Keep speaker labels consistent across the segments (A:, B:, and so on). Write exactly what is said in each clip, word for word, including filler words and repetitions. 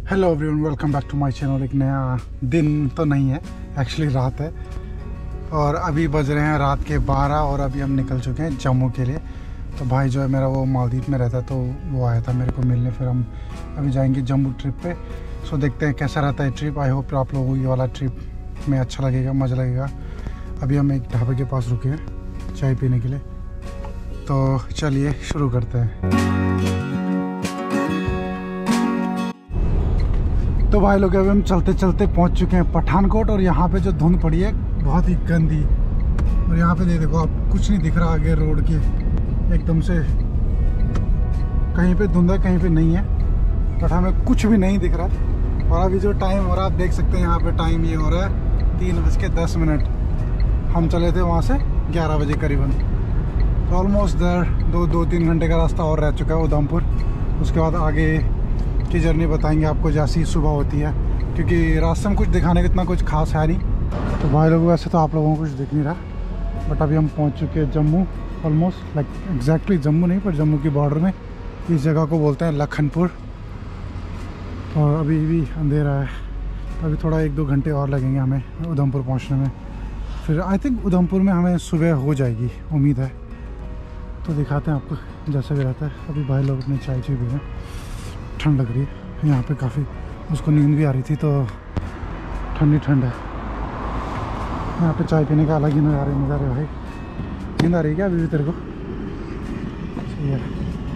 A: Hello everyone, welcome back to my channel. एक नया दिन तो नहीं है, एक्चुअली रात है और अभी बज रहे हैं रात के बारह और अभी हम निकल चुके हैं जम्मू के लिए। तो भाई जो है मेरा वो मालदीव में रहता है, तो वो आया था मेरे को मिलने। फिर हम अभी जाएंगे जम्मू ट्रिप पे। सो देखते हैं कैसा रहता है ट्रिप। आई होप आप लोगों को ये वाला ट्रिप में अच्छा लगेगा, मज़ा लगेगा। अभी हम एक ढाबे के पास रुके हैं चाय पीने के लिए, तो चलिए शुरू करते हैं। तो भाई लोग अभी हम चलते चलते पहुंच चुके हैं पठानकोट और यहाँ पे जो धुंध पड़ी है बहुत ही गंदी। और यहाँ पे देखो आप, कुछ नहीं दिख रहा आगे रोड के, एकदम से कहीं पे धुंध है कहीं पे नहीं है, बट हमें कुछ भी नहीं दिख रहा। और अभी जो टाइम हो रहा है आप देख सकते हैं, यहाँ पे टाइम ये हो रहा है तीन बज के दस मिनट। हम चले थे वहाँ से ग्यारह बजे करीबन, तो ऑलमोस्ट दर दो दो तीन घंटे का रास्ता और रह चुका है उधमपुर। उसके बाद आगे की जर्नी बताएंगे आपको जैसी सुबह होती है, क्योंकि रास्ते में कुछ दिखाने का इतना कुछ खास है नहीं। तो भाई लोग वैसे तो आप लोगों को कुछ दिख नहीं रहा, बट अभी हम पहुंच चुके हैं Jammu, almost like exactly Jammu नहीं पर जम्मू की बॉर्डर में। इस जगह को बोलते हैं लखनपुर। और अभी भी अंधेरा है, अभी थोड़ा एक दो घंटे और लगेंगे हमें उधमपुर पहुँचने में। फिर आई थिंक उधमपुर में हमें सुबह हो जाएगी, उम्मीद है। तो दिखाते हैं आपको जैसा भी रहता है। अभी भाई लोग अपने चाय चुई भी हैं, ठंड लग रही है यहाँ पे काफ़ी। उसको नींद भी आ रही थी तो ठंडी ठंड है यहाँ पे। चाय पीने का अलग ही नज़ारे नज़ारे भाई। नींद आ रही है क्या अभी भी तेरे को? सही है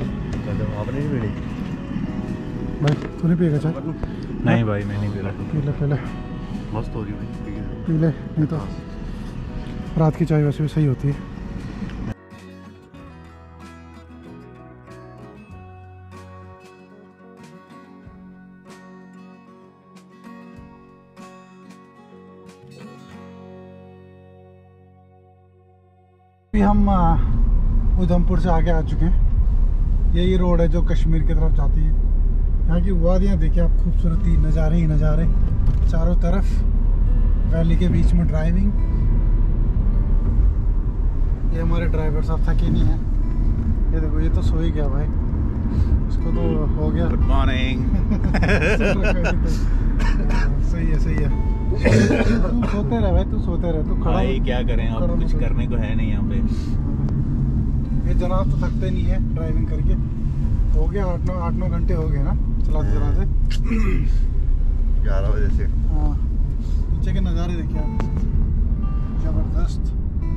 A: भाई। तू नहीं पिएगा चाय?
B: नहीं भाई मैं नहीं पी रहा।
A: पी ले पहले,
B: मस्त हो रही भाई,
A: पी ले। नहीं तो रात की चाय वैसे भी सही होती है। अभी हम उधमपुर से आगे आ चुके हैं। यही रोड है जो कश्मीर की तरफ जाती है। यहाँ की वादियाँ देखिए आप, खूबसूरती, नज़ारे ही नज़ारे चारों तरफ, वैली के बीच में ड्राइविंग। ये हमारे ड्राइवर साहब थके नहीं है, ये देखो ये तो सो ही गया भाई, उसको तो हो गया।
B: Good morning.
A: सही है सही है। तू सोते रहे भाई, तू सोते रहे, तू खड़ा
B: भाई क्या करें, अब कुछ करने को है नहीं यहाँ पे।
A: ये जनाब तो थकते नहीं है ड्राइविंग करके। हो गया आठ नौ आठ नौ घंटे हो गए ना चलाते चलाते,
B: ग्यारह बजे से।
A: हाँ, नीचे के नज़ारे देखिए आप, जबरदस्त।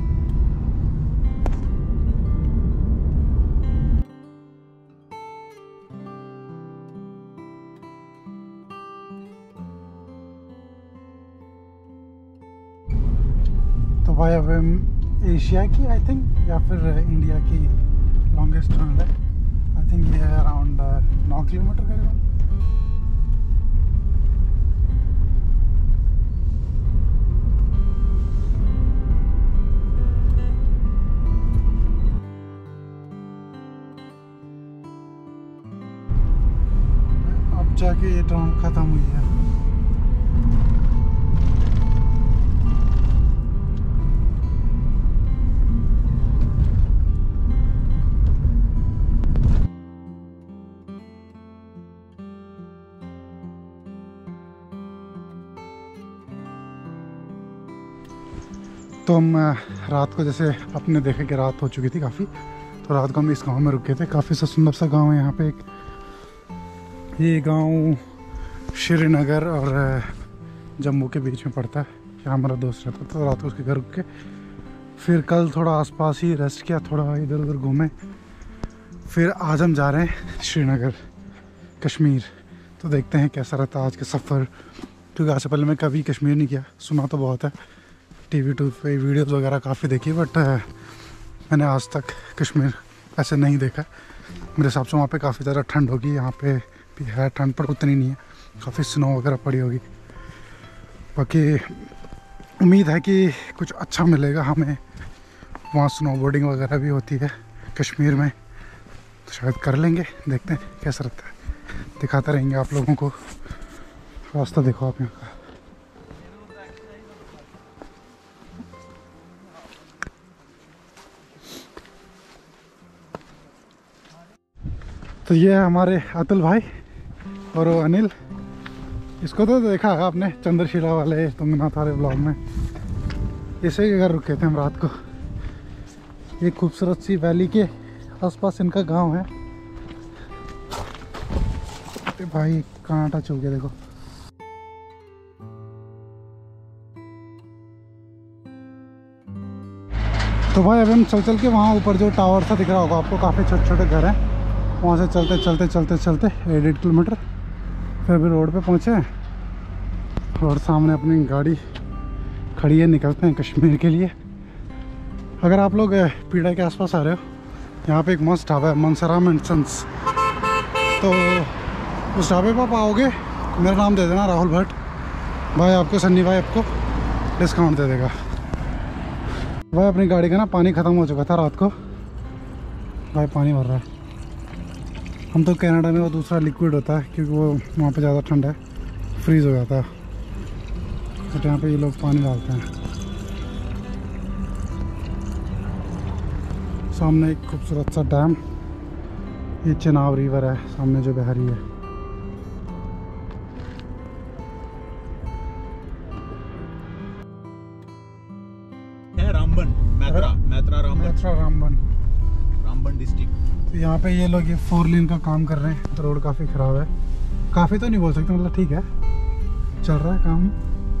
A: तो भाई अब हम एशिया की आई थिंक या फिर इंडिया की लॉन्गेस्ट टनल है। आई थिंक ये है अराउंड नौ किलोमीटर करीबन। अब जाके ये टनल ख़त्म हुई है। तो हम रात को, जैसे आपने देखा कि रात हो चुकी थी काफ़ी, तो रात को हम इस गांव में रुके थे। काफ़ी सा सुंदर सा गांव है यहाँ पे एक। ये गांव श्रीनगर और जम्मू के बीच में पड़ता है। यहाँ हमारा दोस्त रहता था, तो रात को उसके घर रुक के फिर कल थोड़ा आसपास ही रेस्ट किया, थोड़ा इधर उधर घूमे। फिर आज हम जा रहे हैं श्रीनगर, कश्मीर। तो देखते हैं कैसा रहता है आज का सफ़र, क्योंकि आज से पहले मैं कभी कश्मीर नहीं किया। सुना तो बहुत है, टीवी टू पे वीडियोस वगैरह काफ़ी देखी, बट मैंने आज तक कश्मीर ऐसे नहीं देखा। मेरे हिसाब से वहाँ पे काफ़ी ज़्यादा ठंड होगी। यहाँ पे भी है ठंड, पर उतनी नहीं है, काफ़ी स्नो वगैरह पड़ी होगी। बाकी उम्मीद है कि कुछ अच्छा मिलेगा हमें। वहाँ स्नोबोर्डिंग वगैरह भी होती है कश्मीर में, तो शायद कर लेंगे। देखते हैं कैसा रहता है, दिखाते रहेंगे आप लोगों को। रास्ता देखो आप यहाँ का। तो ये है हमारे अतुल भाई और वो अनिल। इसको तो देखा है आपने चंद्रशिला वाले तुंगनाथ वाले ब्लॉग में। इसे ही घर रुके थे हम रात को। ये खूबसूरत सी वैली के आसपास इनका गांव है। अरे भाई कहाँ टच हो गया देखो। तो भाई अभी हम चल चल के वहाँ ऊपर जो टावर सा दिख रहा होगा आपको, काफ़ी छोटे छोटे घर हैं, वहाँ से चलते चलते चलते चलते एक डेढ़ किलोमीटर फिर अभी रोड पे पहुँचे हैं। और सामने अपनी गाड़ी खड़ी है, निकलते हैं कश्मीर के लिए। अगर आप लोग पीड़ा के आसपास आ रहे हो, यहाँ पे एक मस्त ढाबा है मनसराम एंड सन्स, तो उस ढाबे पर आप आओगे मेरा नाम दे देना राहुल भट्ट, भाई आपको सन्नी भाई आपको डिस्काउंट दे देगा। भाई अपनी गाड़ी का ना पानी ख़त्म हो चुका था रात को, भाई पानी भर रहा है। हम तो कनाडा में वो दूसरा लिक्विड होता है क्योंकि वो वहाँ पे ज़्यादा ठंडा है, फ्रीज़ हो जाता है, तो यहाँ पे ये लोग पानी डालते हैं। सामने एक खूबसूरत सा डैम, ये चिनाब रिवर है सामने जो बह रही है।
B: रामबन, मैत्रा, मैत्रा रामबन,
A: मैत्रा रामबन,
B: रामबन डिस्ट्रिक्ट।
A: तो यहाँ पे ये लोग ये फोर लेन का काम कर रहे हैं। रोड काफ़ी ख़राब है, काफ़ी तो नहीं बोल सकते, मतलब ठीक है, चल रहा है काम।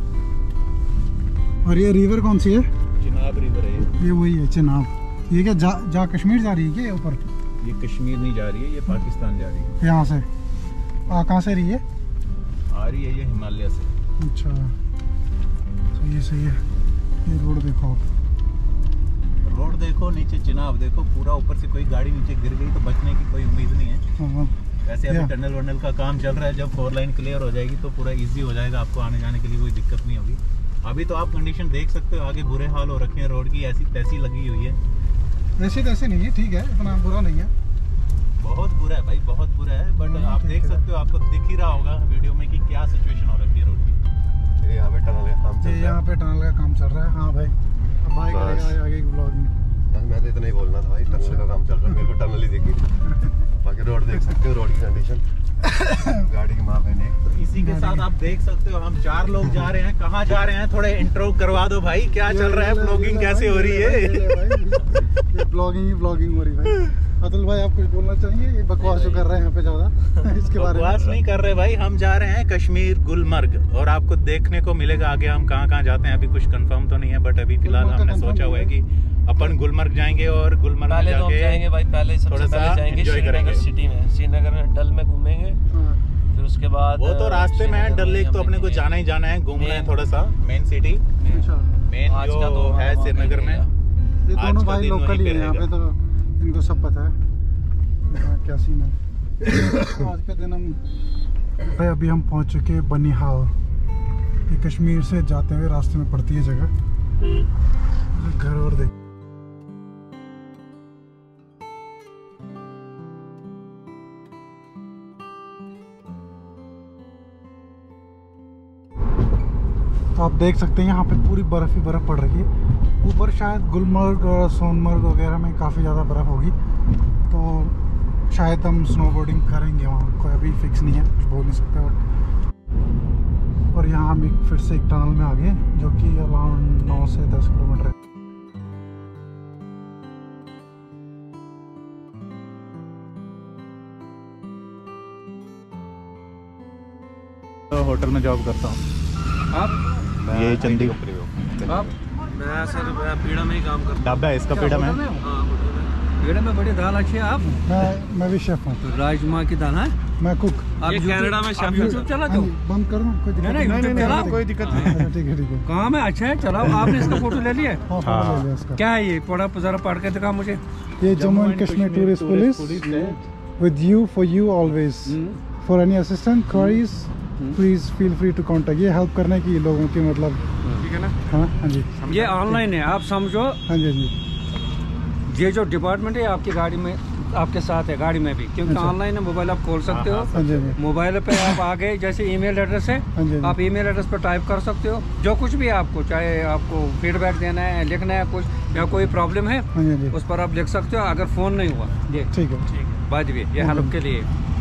A: और ये रिवर कौन सी है?
B: चिनाब रिवर है
A: ये वही है चिनाब। ये क्या जा, जा कश्मीर जा रही है क्या ऊपर?
B: ये कश्मीर नहीं जा रही है, ये पाकिस्तान जा रही है।
A: यहाँ से आ कहाँ से रही है?
B: आ रही है ये हिमालय से।
A: अच्छा सही है सही है। ये रोड देखो,
B: रोड देखो, नीचे चिनाब देखो, पूरा ऊपर से कोई गाड़ी नीचे गिर गई तो बचने की कोई उम्मीद नहीं है।
A: हाँ।
B: वैसे अभी टनल वनल का काम चल रहा है, जब फोर लाइन क्लियर हो जाएगी तो पूरा इजी हो जाएगा, आपको आने जाने के लिए कोई दिक्कत नहीं होगी। अभी तो आप कंडीशन देख सकते हो, आगे बुरे हाल हो रखे हैं रोड की, ऐसी तैसी लगी हुई है।
A: ऐसी तैसी नहीं है, ठीक है, इतना बुरा नहीं है।
B: बहुत बुरा है भाई, बहुत बुरा है, बट आप देख सकते हो, आपको दिख ही रहा होगा वीडियो में कि क्या सिचुएशन हो रखी है रोड की। यहाँ पे टनल का काम चल रहा है,
A: यहाँ पे टनल का काम चल रहा है। हाँ भाई, अब भाई करेगा आगे के ब्लॉग में।
B: मैं तो इतना ही बोलना था भाई, टनल का काम चल रहा है, मेरे को टनल ही दिखी। बाकी रोड देख सकते हो, रोड की कंडीशन, गाड़ी की माप है नहीं। तो इसी के साथ आप देख सकते हो हम चार लोग जा रहे हैं। कहाँ जा रहे हैं, थोड़े इंट्रो करवा दो भाई, क्या चल रहा है, ब्लॉगिंग कैसे हो रही है?
A: ये ब्लॉगिंग ही ब्लॉगिंग हो रही है भाई। अतुल भाई आप कुछ बोलना चाहिए? ये बकवास जो कर रहे हैं यहाँ पे ज्यादा इसके बारे में।
B: बकवास नहीं कर रहे भाई, हम जा रहे हैं कश्मीर गुलमर्ग, और आपको देखने को मिलेगा आगे हम कहाँ कहाँ जाते हैं। अभी कुछ कंफर्म तो नहीं है, बट अभी फिलहाल हमने सोचा हुआ है कि अपन गुलमर्ग जाएंगे और गुलमर्ग में जाके
C: तो जाएंगे भाई, पहले सबसे पहले जाएंगे श्रीनगर सिटी में, श्रीनगर में डल में घूमेंगे, फिर उसके बाद
B: वो तो रास्ते में है, डल लेक तो अपने को जाना ही जाना है, घूमना है थोड़ा सा मेन सिटी, मेन जो है श्रीनगर में।
A: ये दोनों भाई लोकल ही है यहाँ पे, तो इनको सब पता है क्या सीन है। आज के दिन हम भाई अभी हम पहुँच चुके हैं बनिहाल। ये कश्मीर से जाते हुए रास्ते में पड़ती है जगह। घर और देख, तो आप देख सकते हैं यहाँ पे पूरी बर्फ ही बर्फ पड़ रही है। ऊपर शायद गुलमर्ग और सोनमर्ग वगैरह में काफ़ी ज़्यादा बर्फ़ होगी, तो शायद हम स्नोबोर्डिंग करेंगे वहाँ, कोई अभी फिक्स नहीं है, कुछ बोल नहीं सकते। बट और यहाँ हम एक फिर से एक टनल में आ गए जो कि अराउंड नौ से दस किलोमीटर है।
B: तो होटल में जॉब करता हूँ।
C: आप?
B: ये चंडीगढ़।
C: आप? मैं सर मैं पीड़ा में ही काम करता हूँ।
B: ढाबा है इसका पीड़ा में।
C: हाँ, पीड़ा में बड़ी दाल अच्छी है। आप?
A: मैं मैं भी शेफ हूँ।
C: तो राजमा की दाल है,
A: मैं कुक।
C: आप कनाडा में शेफ यूट्यूब चला दो?
A: बंद कर दूँ? कोई दिक्कत
C: नहीं नहीं चलाओ, कोई दिक्कत नहीं।
A: ठीक है ठीक है।
C: काम है अच्छा है, चलाओ। आपने इसका फोटो ले लिया?
A: हाँ फोटो ले लिया इसका।
C: क्या है ये? पढ़ा जरा पढ़ के दिखा मुझे।
A: ये Jammu and Kashmir tourist police with you for you always, for any assistant queries please feel free to contact. ये हेल्प करने की लोगों की, मतलब
C: ठीक है ना?
A: हाँ हाँ जी,
C: ये ऑनलाइन है, आप समझो।
A: हाँ जी जी।
C: ये जो डिपार्टमेंट है आपकी गाड़ी में, आपके साथ है गाड़ी में भी, क्योंकि ऑनलाइन है, मोबाइल आप खोल सकते हो।
A: हाँ जी जी।
C: मोबाइल पे आप आ गए, जैसे ईमेल एड्रेस है,
A: हाँ जी।
C: आप ईमेल एड्रेस पर टाइप कर सकते हो जो कुछ भी आपको, चाहे आपको फीडबैक देना है, लिखना है कुछ, या कोई प्रॉब्लम है
A: हाँ जी जी।
C: उस पर आप लिख सकते हो, अगर फ़ोन नहीं हुआ। ये
A: ठीक है
C: बाद भी ये हेल्प के लिए।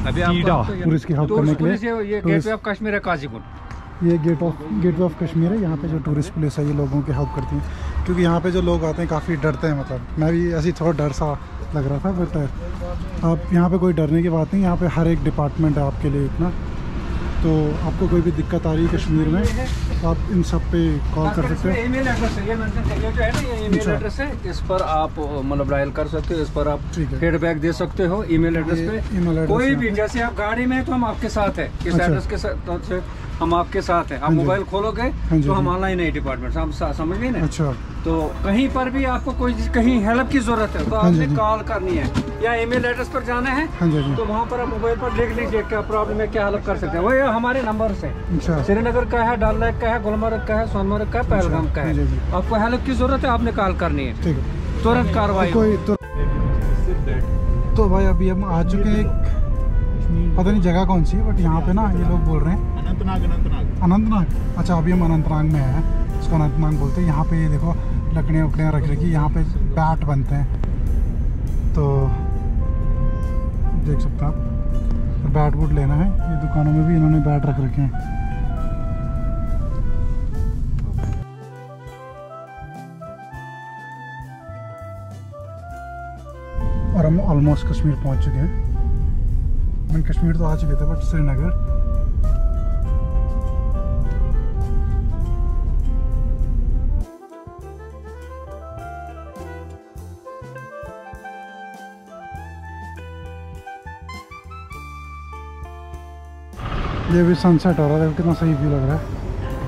C: अभी आपको
A: टूरिस्ट की हेल्प करने के लिए।
C: ये गेटवे ऑफ कश्मीर है काजीकुंड,
A: ये gate of gateway of Kashmir है। यहाँ पे जो टूरिस्ट पुलिस है ये लोगों की हेल्प करती है, क्योंकि यहाँ पे जो लोग आते हैं काफ़ी डरते हैं। मतलब मैं भी ऐसी थोड़ा डर सा लग रहा था, बट आप यहाँ पे कोई डरने की बात नहीं। यहाँ पे हर एक डिपार्टमेंट है आपके लिए इतना, तो आपको कोई भी दिक्कत आ रही है कश्मीर में तो आप इन सब पे कॉल कर सकते हो।
C: ईमेल एड्रेस है, ये मेंशन है, ये जो है ना ये ईमेल एड्रेस है, इस पर आप मतलब डायल कर सकते हो, इस पर आप फीडबैक दे सकते हो ईमेल एड्रेस पे। ईमेल कोई भी, जैसे आप गाड़ी में तो हम आपके साथ है, इस एड्रेस के साथ हम आपके साथ हैं। आप मोबाइल खोलोगे तो हम ऑनलाइन है डिपार्टमेंट, आप समझ गए ना।
A: अच्छा,
C: तो कहीं पर भी आपको कोई कहीं हेल्प की जरूरत है तो आपने कॉल करनी है या ईमेल एड्रेस पर जाना है, तो वहाँ पर आप मोबाइल पर लिख लीजिए क्या प्रॉब्लम है, क्या हेल्प कर सकते हैं। वही हमारे नंबर से, श्रीनगर का है, डल लेक का है, गुलमर्ग का है, सोनमर्ग का है, पहलगाम का है। आपको हेल्प की जरूरत है, आपने कॉल करनी है, तुरंत कार्रवाई।
A: तो भाई अभी हम आ चुके हैं, पता नहीं जगह कौन सी है, बट यहाँ पे ना ये लोग बोल रहे हैं अनंतनाग अनंतनाग अनंतनाग अच्छा, अभी हम अनंतनाग में हैं, इसको अनंतनाग बोलते हैं। यहाँ पे ये देखो लकड़ियाँ उकड़ियाँ रख रखी, यहाँ पे बैट बनते हैं, तो देख सकते हैं आप। बैट वूट लेना है, ये दुकानों में भी इन्होंने बैट रख रखे हैं। और हम ऑलमोस्ट कश्मीर पहुँच चुके हैं। मैं कश्मीर तो आ चुके थे, बट श्रीनगर ये भी सनसेट हो रहा है, कितना सही व्यू लग रहा है।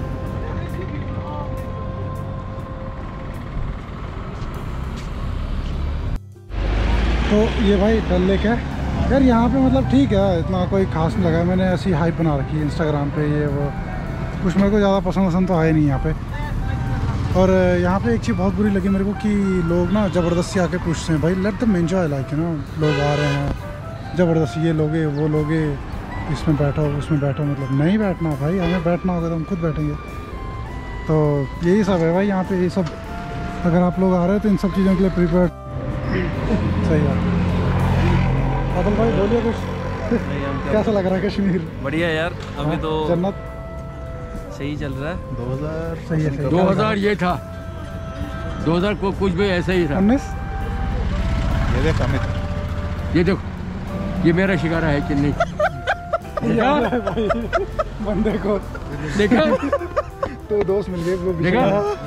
A: तो ये भाई डल लेक है यार। यहाँ पे मतलब ठीक है, इतना कोई खास नहीं लगा। मैंने ऐसी हाइप बना रखी है इंस्टाग्राम पे, ये वो कुछ मेरे को ज़्यादा पसंद पसंद तो आया नहीं यहाँ पे। और यहाँ पे एक चीज़ बहुत बुरी लगी मेरे को कि लोग ना ज़बरदस्ती आके पूछते हैं, भाई let them enjoy, like you know, लोग आ रहे हैं ज़बरदस्ती, ये लोगे वो लोगे, इसमें बैठो उसमें बैठो। मतलब नहीं बैठना भाई, हमें बैठना होगा तो हम खुद बैठेंगे। तो यही सब है भाई यहाँ पे, ये सब अगर आप लोग आ रहे हो तो इन सब चीज़ों के लिए प्रिपेयर सही है। अदल भाई बोलिए कुछ, कैसा लग रहा है कश्मीर?
D: बढ़िया यार, अभी तो
A: जन्नत
D: सही चल रहा है।
B: दो हज़ार
A: सही है, सही।
D: दो हज़ार ये था, दो हज़ार को कुछ भी ऐसा ही था।
A: उन्नीस
B: ये देख अमित,
D: ये देखो, ये मेरा शिकारा है कि नहीं?
A: भाई बंदे को
D: देखा
A: तो दोस्त मिल गए, वो
D: देखा।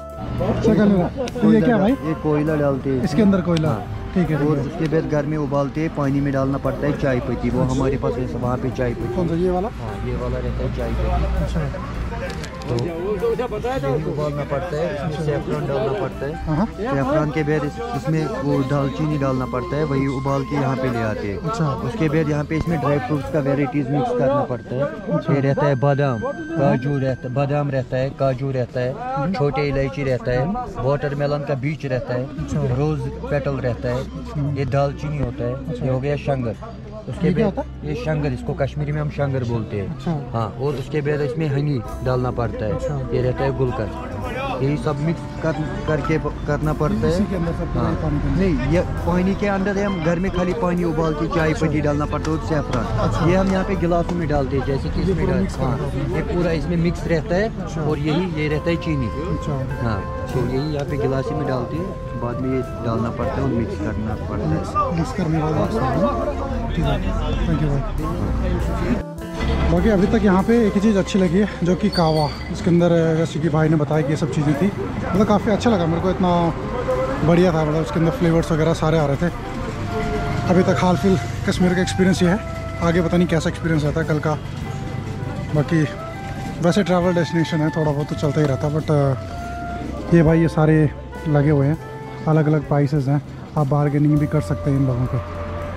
A: ये क्या भाई?
E: ये कोयला डालते हैं
A: इसके अंदर, कोयला, ठीक है।
E: और उसके बाद घर में उबालते हैं, पानी में डालना पड़ता है चाय पत्ती, वो हमारे पास है वहाँ पे चाय पत्ती।
A: कौन सा, ये वाला?
E: हाँ, ये वाला रहता है चाय पत्ती।
A: अच्छा,
E: तो यही उबालना पड़ता है, इसमें सेफ्रॉन डालना पड़ता है।
A: हाँ,
E: सेफ्रॉन के बाद इस, इसमें वो दालचीनी डालना पड़ता है, वही उबाल के यहाँ पे ले आते हैं।
A: अच्छा।
E: उसके बाद यहाँ पे इसमें ड्राई फ्रूट्स का वेराइटीज मिक्स करना पड़ता है। ये रहता है बादाम, काजू रहता है, बादाम रहता है, काजू रहता है, छोटे इलायची रहता है, वाटरमेलन का बीज रहता है, रोज पेटल रहता है, ये दालचीनी होता है, ये हो गया शंगर। उसके बाद ये शंगर, इसको कश्मीरी में हम शंगर बोलते हैं। हाँ, और उसके बाद इसमें हनी डालना पड़ता है, ये रहता है गुलकंद। यही सब मिक्स कर करके करना पड़ता है। हाँ, नहीं, ये पानी के अंदर है, हम घर में खाली पानी उबाल के चाय पत्ती डालना पड़ता है और सेफ्रॉन। ये हम यहाँ पे गिलासों में डालते हैं, जैसे कि इसमें डाल, हाँ, ये पूरा इसमें मिक्स रहता है। और यही ये रहता है चीनी। हाँ, तो यही यहाँ पे गिलासी में डालते हैं, बाद में ये डालना पड़ता है और मिक्स करना पड़ता है।
A: मिक्स करने वाला, ठीक है, थैंक यू भाई। बाकी अभी तक यहाँ पे एक ही चीज़ अच्छी लगी है, जो कि कावा, इसके अंदर जैसे कि भाई ने बताया कि ये सब चीज़ें थी, मतलब काफ़ी अच्छा लगा मेरे को, इतना बढ़िया था। मतलब उसके अंदर फ्लेवर्स वगैरह सारे आ रहे थे। अभी तक हाल फिल कश्मीर का एक्सपीरियंस ये है, आगे पता नहीं कैसा एक्सपीरियंस रहता है कल का। बाकी वैसे ट्रैवल डेस्टिनेशन है, थोड़ा बहुत तो चलता ही रहता, बट ये भाई ये सारे लगे हुए हैं, अलग अलग प्राइसेस हैं, आप बार्गेनिंग भी कर सकते हैं इन लोगों पे।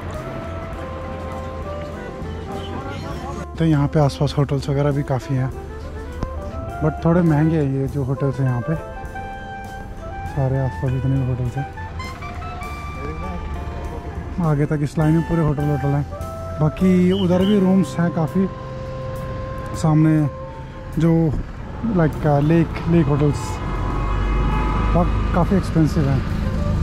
A: तो यहाँ पे आसपास होटल्स वगैरह भी काफ़ी हैं, बट थोड़े महंगे हैं ये जो होटल्स हैं यहाँ पे, सारे आसपास जितने भी होटल्स हैं। आगे तक इस लाइन में पूरे होटल होटल हैं। बाकी उधर भी रूम्स हैं काफ़ी, सामने जो लाइक लेक लेक होटल्स बहुत काफ़ी एक्सपेंसिव हैं,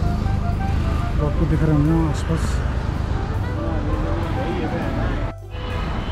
A: तो आपको दिख रहे होंगे आसपास।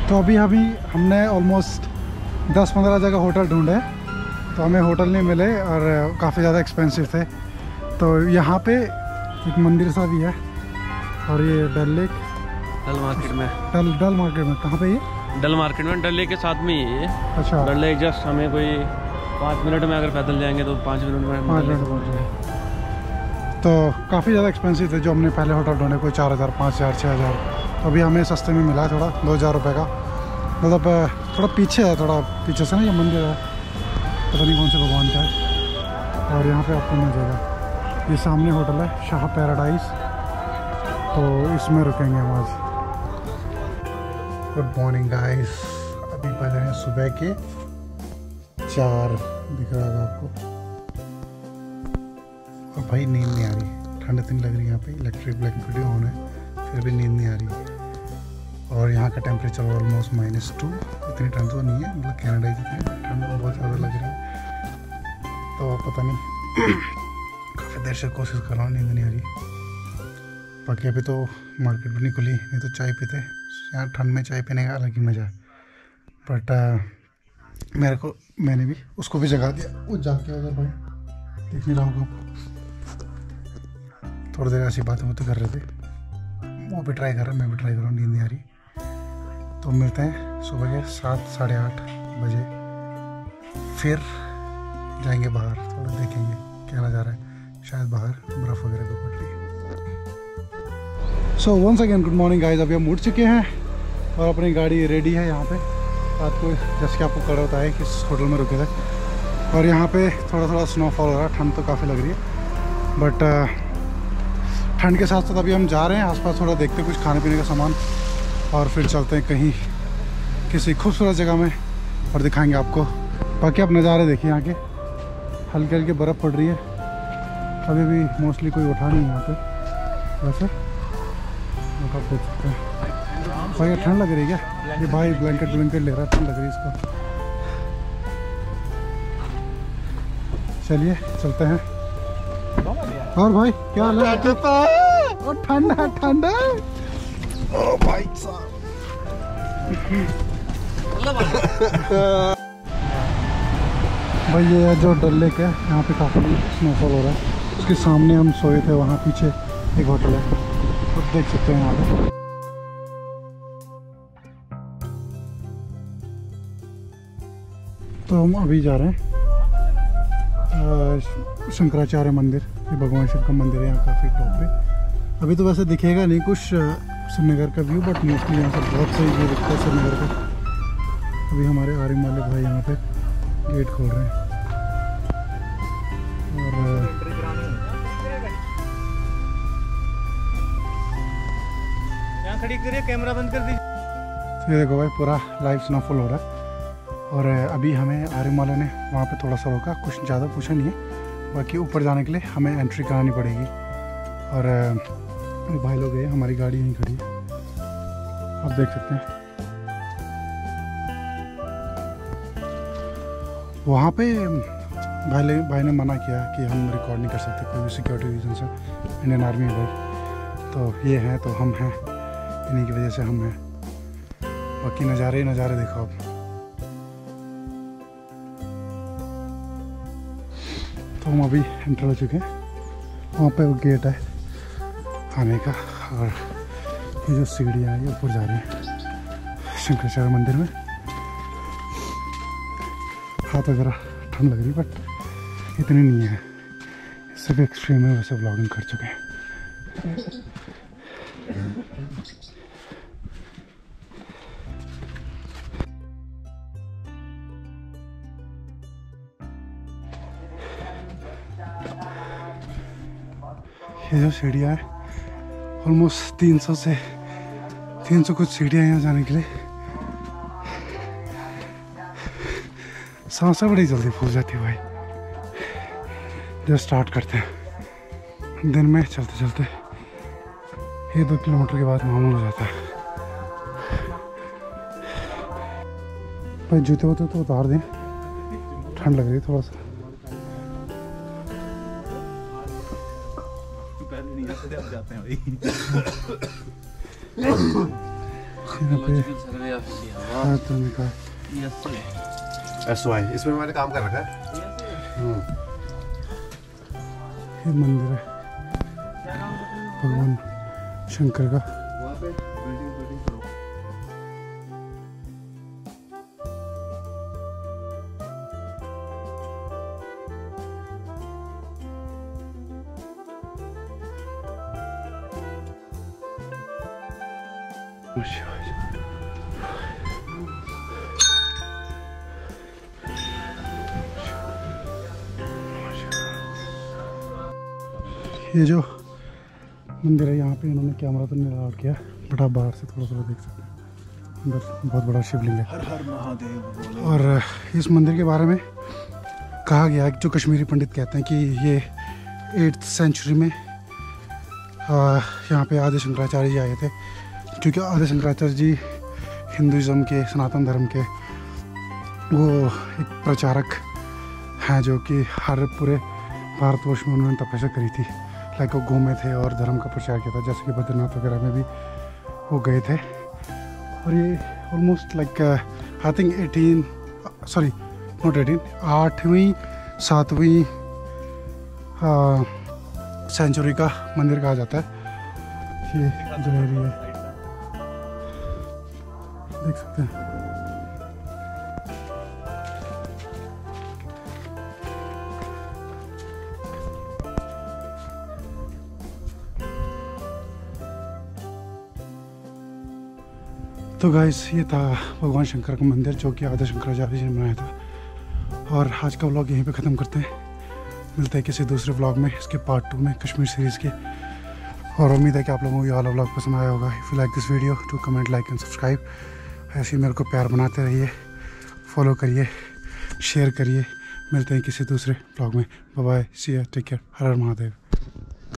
A: तो अभी अभी हमने ऑलमोस्ट दस पंद्रह जगह होटल ढूंढे, तो हमें होटल नहीं मिले और काफ़ी ज़्यादा एक्सपेंसिव थे। तो यहाँ पे एक मंदिर सा भी है और ये डल लेक
F: डल मार्केट में
A: डल डल मार्केट में कहाँ पे ये?
F: डल मार्केट में डल लेक के साथ में ही है।
A: अच्छा,
F: डल लेक जस्ट हमें कोई पाँच मिनट में अगर पैदल जाएंगे तो पाँच मिनट में
A: पाँच मिनट पहुँच जाए। तो काफ़ी ज़्यादा एक्सपेंसिव थे जो हमने पहले होटल ढूंढे, कोई चार हज़ार पाँच हज़ार छः हज़ार। तो अभी हमें सस्ते में मिला है थोड़ा, दो हज़ार रुपये का। मतलब थोड़ा पीछे है, थोड़ा पीछे से ना ये मंदिर है, पता नहीं कौन से भगवान का है। और यहाँ पे आपको मिल जाएगा, ये सामने होटल है शाह पैराडाइज, तो इसमें रुकेंगे हम आज। गुड मॉर्निंग गाइस, अभी बज रहे हैं सुबह के चार, दिख रहा होगा आपको। और भाई नींद नहीं आ रही, ठंड इतनी लग रही है यहाँ पे, इलेक्ट्रिक ब्लैंकेट ऑन है फिर भी नींद नहीं आ रही। और यहाँ का टेम्परेचर ऑलमोस्ट माइनस टू, इतनी ठंड तो नहीं है, मतलब कनाडा जितनी ठंड बहुत ज़्यादा लग रही है। तो पता नहीं काफ़ी देर से कोशिश कर रहा हूँ, नींद नहीं आ रही। बाकी अभी तो मार्केट भी नहीं खुली, नहीं तो चाय पीते। यहाँ ठंड में चाय पीने का अलग ही मज़ा है। बट uh, मेरे को मैंने भी उसको भी जगा दिया, वो जाके उधर भाई देख नहीं रहा होगा, थोड़ी देर ऐसी बातें बातें कर रहे थे, वो भी ट्राई कर रहा है, मैं भी ट्राई कर रहा हूँ, नींद नहीं आ रही। तो मिलते हैं सुबह के सात साढ़े आठ बजे, फिर जाएंगे बाहर, थोड़ा देखेंगे क्या नज़ारा है, शायद बाहर बर्फ़ वगैरह भी पड़ रही है। So once again good morning guys, अभी हम उठ चुके हैं और अपनी गाड़ी रेडी है यहाँ पे। रात को जैसे कि आपको कल होता है कि होटल में रुके थे, और यहाँ पे थोड़ा थोड़ा स्नोफॉल हो रहा है, ठंड तो काफ़ी लग रही है। बट ठंड के साथ साथ अभी हम जा रहे हैं आसपास, थोड़ा देखते कुछ खाने पीने का सामान, और फिर चलते हैं कहीं किसी खूबसूरत जगह में और दिखाएंगे आपको। बाकी आप नज़ारे देखिए यहाँ के, हल्की हल्की बर्फ़ पड़ रही है, अभी भी मोस्टली कोई उठा नहीं है यहाँ पे वैसे, आप देख सकते हैं। भाई ठंड लग रही है क्या? ये भाई ब्लैंकेट ब्लैंकेट ले रहा है, ठंड लग रही है इसको। चलिए चलते हैं। और भाई क्या हाल है? और ठंडा ठंडा ओ भाई साहब भाई ये जो डल लेक है, यहाँ पे काफ़ी स्नोफॉल हो रहा है। उसके सामने हम सोए थे, वहाँ पीछे एक होटल है, आप देख सकते हैं यहाँ पे। तो हम अभी जा रहे हैं शंकराचार्य मंदिर, ये भगवान शिव का मंदिर है यहाँ काफ़ी टॉप पे। अभी तो वैसे दिखेगा नहीं कुछ श्रीनगर का व्यू, बट मोस्टली यहाँ से बहुत सही व्यू दिखता है श्रीनगर का। अभी हमारे आर्मी वाले भाई यहाँ पे गेट खोल रहे हैं, और
F: यहाँ खड़ी करिए, कैमरा बंद कर दीजिए।
A: ये देखो भाई पूरा लाइव स्नोफॉल हो रहा है। और अभी हमें आर्मी वाले ने वहाँ पे थोड़ा सा रोका, कुछ ज़्यादा पूछा नहीं है, बाकी ऊपर जाने के लिए हमें एंट्री करानी पड़ेगी। और भाई लोग गए, हमारी गाड़ी यहीं खड़ी है, आप देख सकते हैं। वहाँ पे भाई ले भाई ने मना किया कि हम रिकॉर्ड नहीं कर सकते, कोई भी सिक्योरिटी रीजन से, इंडियन आर्मी है भाई, तो ये हैं तो हम हैं, इन्हीं की वजह से हम हैं। बाकी नज़ारे नज़ारे देखो आप। तो हम अभी एंटर हो चुके हैं, वहाँ पे वो गेट है आने का, और ये जो सीढ़ियाँ हैं ये ऊपर जा रही है शंकराचार्य मंदिर में। हाथ वगैरह ठंड लग रही, बट इतनी नहीं है, इससे भी एक्सट्रीम है, वैसे व्लॉगिंग कर चुके हैं। ये जो सीढ़ियाँ है ऑलमोस्ट तीन सौ से तीन सौ कुछ सीढ़ियाँ यहाँ जाने के लिए, सांसें बड़ी जल्दी फूल जाती है भाई जब स्टार्ट करते हैं। दिन में चलते चलते ये दो किलोमीटर के बाद मामूल हो जाता है। भाई जूते वूते तो उतार दें, ठंड लग रही है थोड़ा सा।
B: जाते हैं भाई।
A: यहाँ पे आर्कियोलॉजिकल का
B: एस वाई इसमें मैंने काम कर रखा है।
A: ये मंदिर है भगवान शंकर का।
B: वहाँ पे बिल्डिंग बिल्डिंग करो।
A: ये जो मंदिर है यहाँ पे इन्होंने कैमरा तो नहीं अलाउड किया, बट आप बाहर से थोड़ा थोड़ा देख सकते हैं। अंदर बहुत बड़ा शिवलिंग है। हर हर महादेव। और इस मंदिर के बारे में कहा गया है, जो कश्मीरी पंडित कहते हैं कि ये एट्थ सेंचुरी में यहाँ पे आदि शंकराचार्य जी आए थे, क्योंकि आदि शंकराचार्य जी हिंदुज़म के, सनातन धर्म के वो एक प्रचारक हैं, जो कि हर पूरे भारतवर्ष में उन्होंने तपस्या करी थी। लाइक वो घूमे थे और धर्म का प्रचार किया था, जैसे कि बद्रीनाथ वगैरह में भी वो गए थे। और ये almost like I think eighteen sorry not eighteen आठवीं सातवीं सेंचुरी का मंदिर कहा जाता है। ये जो एरिया है देख सकते हैं। तो गाइस ये था भगवान शंकर का मंदिर, जो कि आदि शंकराचार्य जी ने बनाया था। और आज का व्लॉग यहीं पे ख़त्म करते हैं। मिलते हैं किसी दूसरे व्लॉग में, इसके पार्ट टू में, कश्मीर सीरीज़ के। और उम्मीद है कि आप लोगों को ये वाला व्लॉग पसंद आया होगा। If you like this video to comment, like and subscribe. ऐसे ही मेरे को प्यार बनाते रहिए, फॉलो करिए, शेयर करिए। मिलते हैं किसी दूसरे व्लॉग में। Bye bye, see you, take care, Har Har Mahadev.